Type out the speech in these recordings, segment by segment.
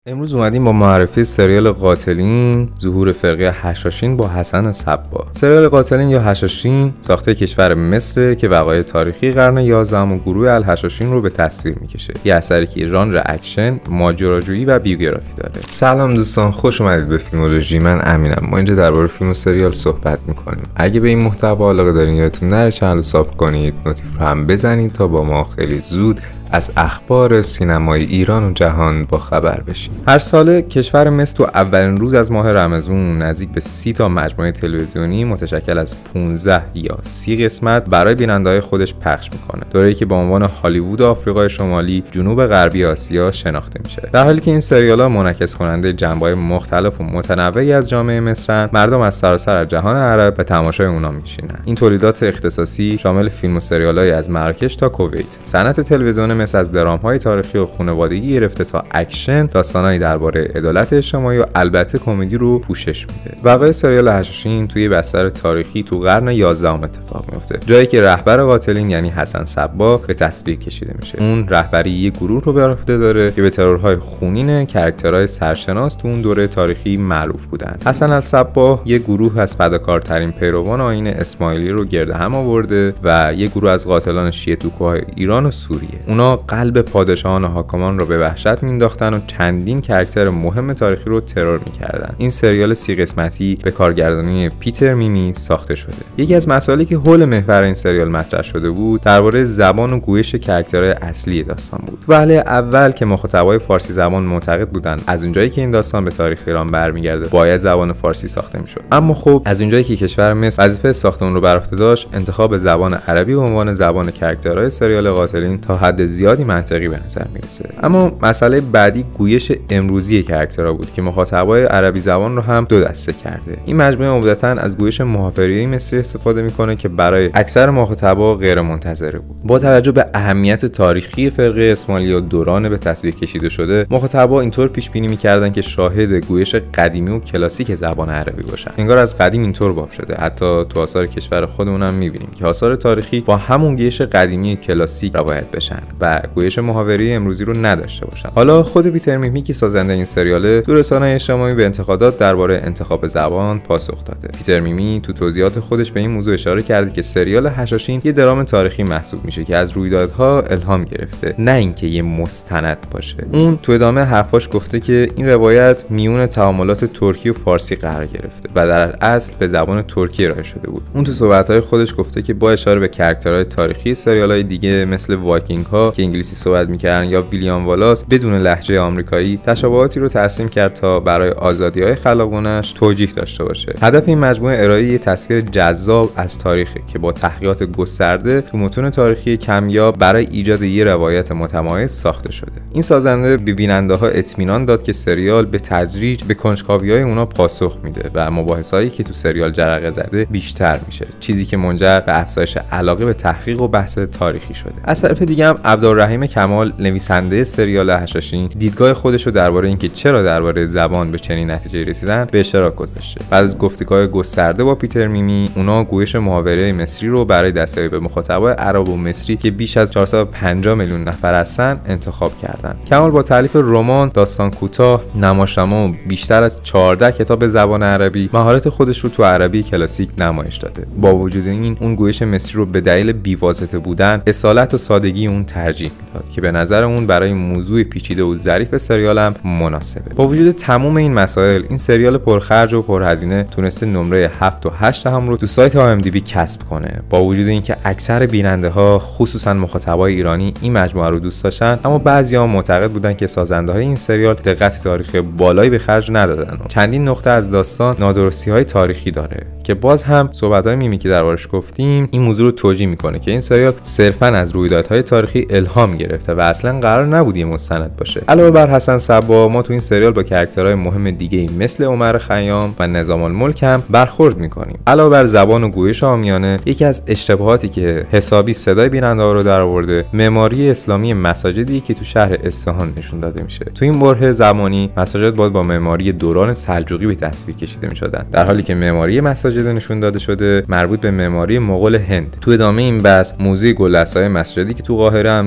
امروز اومدیم با معرفی سریال قاتلین، ظهور فرقه حشاشین با حسن صبا. سریال قاتلین یا حشاشین ساخته کشور مصر که وقایع تاریخی قرن 11 و گروه الحشاشین رو به تصویر میکشه. یه اثری که ژانر اکشن، ماجراجویی و بیوگرافی داره. سلام دوستان، خوش اومدید به فیلمولوژی. من امینم. ما اینجا درباره فیلم و سریال صحبت میکنیم. اگه به این محتوا علاقه دارین یادتون نره چنل رو ساب کنید، نوتیف رو هم بزنید تا با ما خیلی زود از اخبار سینمای ایران و جهان با خبر بشیم. هر ساله کشور مصر تو اولین روز از ماه رمضان نزدیک به 30 تا مجموعه تلویزیونی متشکل از 15 یا 30 قسمت برای بیننده‌های خودش پخش میکنه. دوره‌ای که با عنوان هالیوود آفریقای شمالی، جنوب غربی آسیا شناخته میشه. در حالی که این سریال‌ها منعکس کننده جنبه‌های مختلف و متنوعی از جامعه مصرن، مردم از سراسر جهان عرب به تماشای اونها میشینن. این تولیدات اختصاصی شامل فیلم و سریال‌های از مراکش تا کویت، صنعت تلویزیون از درام‌های تاریخی و خانوادگی گرفته تا اکشن، داستانایی درباره عدالت اجتماعی و البته کمدی رو پوشش میده. واقعه سریال حشاشین توی بستر تاریخی تو قرن 11 اتفاق میفته، جایی که رهبر قاتلین یعنی حسن صبا به تصویر کشیده میشه. اون رهبری یک گروه رو به عهده داره که به ترورهای خونین کاراکترهای سرشناس تو اون دوره تاریخی معروف بودن. حسن الصبا یک گروه از فداکارترین پیروان آیین اسماعیلی رو گرد هم آورده و یک گروه از قاتلان شیعه تو کوههای ایران و سوریه. اونا قلب پادشاهان و حاکمان رو به وحشت مینداختن و چندین کاراکتر مهم تاریخی رو ترور میکردن. این سریال 30 قسمتی به کارگردانی پیتر میمی ساخته شده. یکی از مسائلی که حول محور این سریال مطرح شده بود درباره زبان و گویش کاراکترهای اصلی داستان بود. ولی اول که مخاطبای فارسی زبان معتقد بودن از اونجایی که این داستان به تاریخ ایران برمیگرده باید زبان فارسی ساخته میشد، اما خب از اونجایی که کشور مصر وظیفه ساخت اون رو بر عهده داشت، انتخاب زبان عربی به عنوان زبان کاراکترهای سریال قاتلین تا حد زیادی منطقی به نظر میرسه. اما مسئله بعدی گویش امروزی کاراکترها بود که مخاطبای عربی زبان رو هم دو دسته کرده. این مجموعه عمدتاً از گویش محافظه‌ای مصری استفاده میکنه که برای اکثر مخاطبا غیر منتظره بود. با توجه به اهمیت تاریخی فرقه اسماعیلی و دوران به تصویر کشیده شده، مخاطبا اینطور پیش بینی میکردن که شاهد گویش قدیمی و کلاسیک زبان عربی باشن. انگار از قدیم اینطور باب شده. حتی تو آثار کشور خودمون هم میبینیم که آثار تاریخی با همون گویش قدیمی کلاسیک روایت بشن و گویش محاوره امروزی رو نداشته باشن. حالا خود پیتر میمی که سازنده این سریاله تو رسانه‌های اجتماعی به انتقادات درباره انتخاب زبان پاسخ داده. پیتر میمی تو توضیحات خودش به این موضوع اشاره کرده که سریال حشاشین یه درام تاریخی محسوب میشه که از رویدادها الهام گرفته، نه اینکه یه مستند باشه. اون تو ادامه حرفاش گفته که این روایت میون تعاملات ترکی و فارسی قرار گرفته و در اصل به زبان ترکی ارائه شده بود. اون تو صحبت‌های خودش گفته که با اشاره به کاراکترهای تاریخی سریال‌های دیگه مثل وایکینگ‌ها که انگلیسی صحبت می‌کردن یا ویلیام والاس بدون لهجه آمریکایی، تشابهاتی رو ترسیم کرد تا برای آزادی‌های خلاقانه‌اش توجیه داشته باشه. هدف این مجموعه ارائه یه تصویر جذاب از تاریخه که با تحقیقات گسترده تو متون تاریخی کمیاب برای ایجاد یه روایت متمایز ساخته شده. این سازنده به بیننده‌ها اطمینان داد که سریال به تدریج به کنجکاوی‌های اونا پاسخ میده و مباحثه‌ای که تو سریال جرقه زده بیشتر میشه، چیزی که منجر به افزایش علاقه به تحقیق و بحث تاریخی شده. از طرف دیگه هم عبدالرحیم کمال، نویسنده سریال حشاشین، دیدگاه خودش رو درباره اینکه چرا درباره زبان به چنین نتیجه رسیدن به اشتراک گذاشته. بعد از گفتگوهای گسترده با پیتر میمی، اونا گویش محاوره مصری رو برای دستیابی به مخاطبای عرب و مصری که بیش از 450 میلیون نفر هستن انتخاب کردن. کمال با تالیف رمان، داستان کوتاه، نمایشنامه و بیشتر از 14 کتاب زبان عربی مهارت خودش رو تو عربی کلاسیک نمایش داده. با وجود این، اون گویش مصری رو به دلیل بی‌واسطه بودن، اصالت و سادگی اون ترجیح میداد که به نظر اون برای موضوع پیچیده و ظریف سریال هم مناسبه. با وجود تمام این مسائل، این سریال پرخرج و پرهزینه تونسته نمره 7 و 8 هم رو تو سایت IMDb کسب کنه. با وجود اینکه اکثر بیننده‌ها خصوصا مخاطبای ایرانی این مجموعه رو دوست داشتن، اما بعضی‌ها معتقد بودن که سازنده‌های این سریال دقت تاریخی بالایی به خرج ندادن و چندین نقطه از داستان نادرستی‌های تاریخی داره که باز هم صحبت‌های میمی که دربارش گفتیم این موضوع رو توجیه میکنه که این سریال صرفاً از رویدادهای تاریخی الهام گرفته و اصلا قرار نبود یه مستند باشه. علاوه بر حسن صبا، ما تو این سریال با کاراکترهای مهم دیگه مثل عمر خیام و نظام الملک هم برخورد میکنیم. علاوه بر زبان و گویش عامیانه، یکی از اشتباهاتی که حسابی صدای بیننده‌ها رو درآورده، معماری اسلامی مساجدی که تو شهر اصفهان نشون داده میشه. تو این بره زمانی مساجد باید با معماری دوران سلجوقی به تصویر کشیده میشدن، در حالی که معماری مساجد نشون داده شده مربوط به معماری مغول هند. تو ادامه این بحث موزه گلدسته‌های مسجدی که تو قاهره هم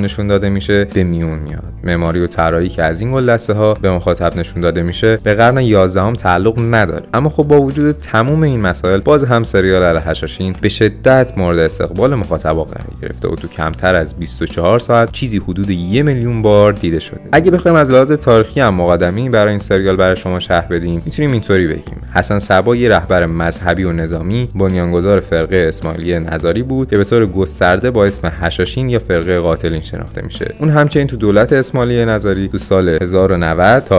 نشون داده میشه به میون میاد. معماری و طراحی که از این گلدسته ها به مخاطب نشون داده میشه به قرن 11 تعلق نداره. اما خب با وجود تمام این مسائل باز هم سریال الحشاشین به شدت مورد استقبال مخاطبا قرار گرفته و تو کمتر از 24 ساعت چیزی حدود 1 میلیون بار دیده شده. اگه بخوایم از لحاظ تاریخی هم مقدمه‌ای برای این سریال برای شما شرح بدیم، میتونیم اینطوری بگیم: حسن صبا یه رهبر مذهبی و نظامی، بنیانگذار فرقه اسماعیلیه نظاری بود که به طور گسترده با اسم حشاشین یا فرقه قاتلین شناخته میشه. اون همچنین تو دولت اسماعیلیه نظاری تو سال 1090 تا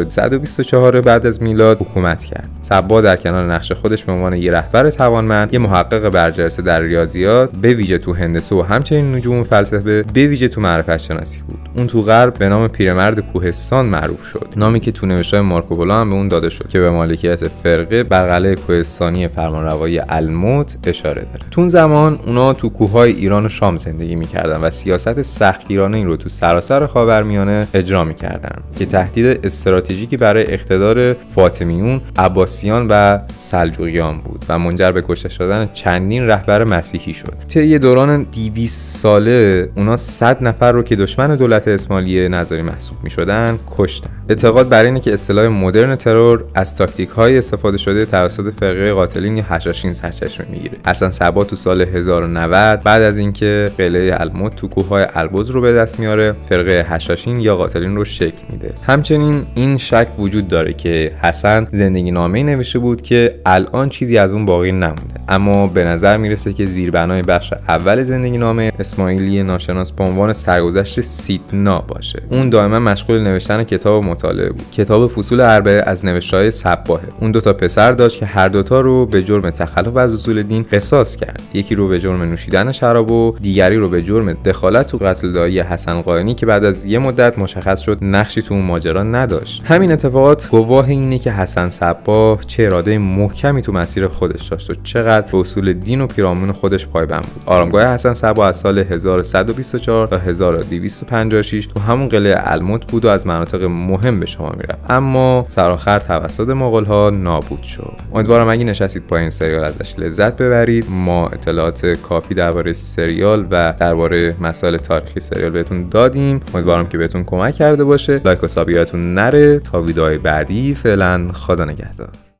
1124 بعد از میلاد حکومت کرد. صبا در کنار نقش خودش به عنوان یه رهبر توانمند، یه محقق برجسته در ریاضیات، به ویژه تو هندسه و همچنین نجوم و فلسفه، به ویژه تو معرفت شناسی بود. اون تو غرب به نام پیرمرد کوهستان معروف شد، نامی که تو نوشته‌های مارکوپولو هم به اون داده شد که به مالکیت فرقه بر قلعه کوهستانی فرمانروایی الموت اشاره داره. تو اون زمان اونا تو کوههای ایران و شام زندگی می‌کردن و سیاست سختگیرانه این رو تو سراسر خاورمیانه اجرا می‌کردن که تهدید استراتژیکی برای اقتدار فاطمیون، عباسیان و سلجوقیان بود و منجر به کشته شدن چندین رهبر مسیحی شد. طی دوران 200 ساله اونا 100 نفر رو که دشمن دولت اسماعیلیه نظاری محسوب می‌شدن کشتن. اعتقاد بر اینه که اصطلاح مدرن ترور از تاکتیک‌های استفاده شده توسط فرقه قاتلین یا حشاشین سرچشمه میگیره. حسن صبا تو سال 1090 بعد از اینکه قلعه الموت تو کوههای البرز رو به دست میاره، فرقه حشاشین یا قاتلین رو شکل میده. همچنین این شک وجود داره که حسن زندگی نامه‌ای نوشته بود که الان چیزی از اون باقی نمونده، اما به نظر میرسه که زیربنای بخش اول زندگی نامه اسماعیلی ناشناس به عنوان سرگذشت سیدنا باشه. اون دائما مشغول نوشتن کتاب مطالعه بود. کتاب فصول اربعه از نوشته‌های صباحه. اون 2 تا پسر داشت که هر دوتا رو به جرم تخلف از اصول دین قصاص کرد. یکی رو به جرم نوشیدن شراب و دیگری رو به جرم دخالت تو قتل دایی حسن قائنی که بعد از یه مدت مشخص شد نقشی تو اون ماجرا نداشت. همین اتفاقات گواه اینه که حسن صباح چه اراده محکمی تو مسیر خودش داشت و چقدر به اصول دین و پیرامون خودش پایبند بود. آرامگاه حسن صباح از سال 1124 تا 1256 تو همون قلعه الموت بود و از مناطق مهم به شما میرفت، اما سرآخر توسط مغول‌ها نابود شد. امیدوارم اگه نشستید با این سریال ازش لذت ببرید. ما اطلاعات کافی درباره سریال و درباره مسائل تاریخی سریال بهتون دادیم. امیدوارم که بهتون کمک کرده باشه. لایک و ساب یادتون نره. تا ویدیوهای بعدی، فعلا خدا نگهدار.